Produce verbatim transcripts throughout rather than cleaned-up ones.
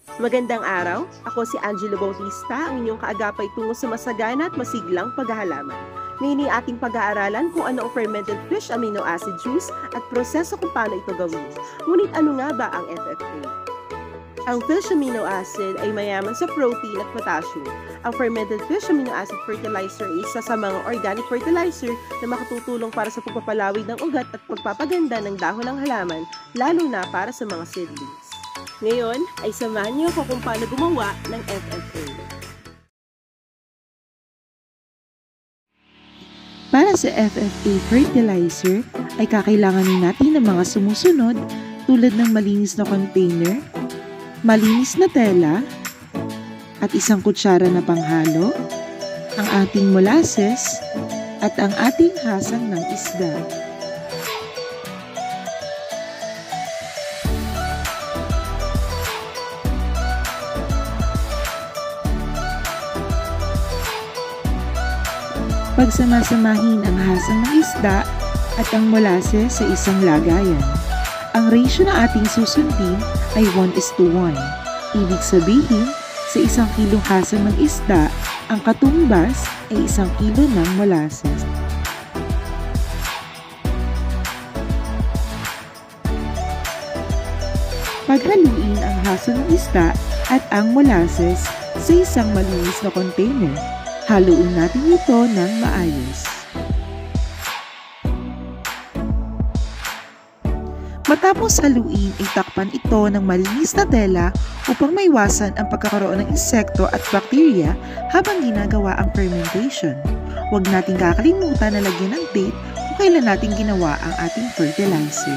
Magandang araw, ako si Angelo Bautista, ang inyong kaagapay tungo sa masagana at masiglang paghahalaman. Ngayon ay ating pag-aaralan kung ano ang fermented fish amino acid juice at proseso kung paano ito gawin. Ngunit ano nga ba ang F F A? Ang fish amino acid ay mayaman sa protein at potassium. Ang fermented fish amino acid fertilizer ay isa sa mga organic fertilizer na makatutulong para sa pagpapalawig ng ugat at pagpapaganda ng dahon ng halaman, lalo na para sa mga seedlings. Ngayon ay samahan niyo ako kung paano gumawa ng F F A. Para sa F F A fertilizer ay kakailanganin natin ng mga sumusunod tulad ng malinis na container, malinis na tela, at isang kutsara na panghalo, ang ating molasses, at ang ating hasang ng isda. Pagsamasamahin ang hasang ng isda at ang molasses sa isang lagayan. Ang ratio na ating susundin ay one is to one. Ibig sabihin, sa isang kilong hasang ng isda, ang katumbas ay isang kilo ng molasses. Paghaluin ang hasang ng isda at ang molasses sa isang malinis na container. Haluin natin ito ng maayos. Matapos haluin, itakpan ito ng malinis na tela upang maiwasan ang pagkakaroon ng insekto at bakterya habang ginagawa ang fermentation. Huwag nating kakalimutan na lagyan ng date kung kailan natin ginawa ang ating fertilizer.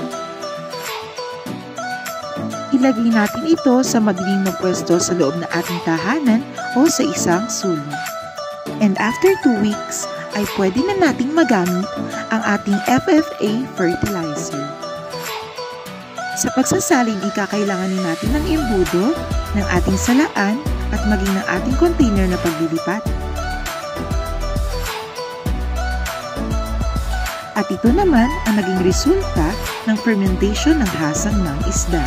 Ilagay natin ito sa madilim na pwesto sa loob ng ating tahanan o sa isang sulok. And after two weeks, ay pwede na nating magamit ang ating F F A fertilizer. Sa pagsasalin, ikakailanganin natin ng embudo, ng ating salaan, at maging ng ating container na paglilipat. At ito naman ang naging resulta ng fermentation ng hasang ng isda.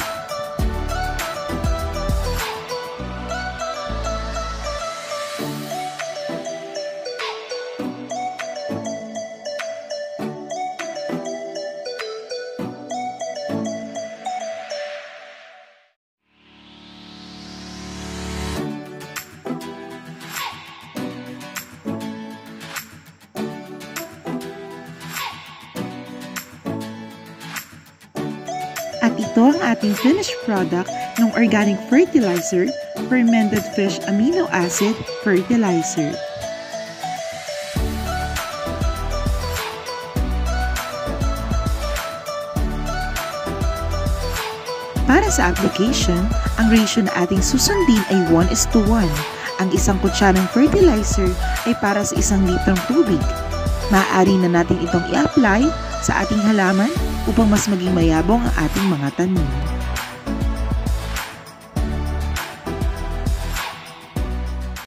At ito ang ating finished product ng organic fertilizer, fermented fish amino acid fertilizer. Para sa application, ang ratio na ating susundin ay one is to one. Ang isang kutsarang fertilizer ay para sa isang litrong tubig. Maaari na natin itong i-apply sa ating halaman upang mas maging mayabong ang ating mga tanim.